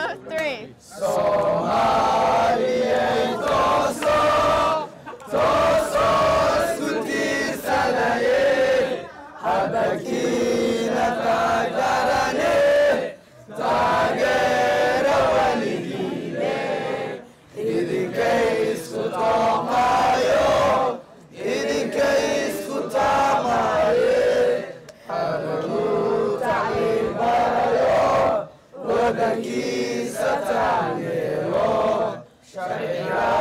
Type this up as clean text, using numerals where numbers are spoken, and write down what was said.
three. Somalien toso, toso skuti salaye, habakina tagarane, tagera waligile, idikay skutamayo, idikay skutamaye, hagamu ta'ibarayo, wadaki satangero, sharia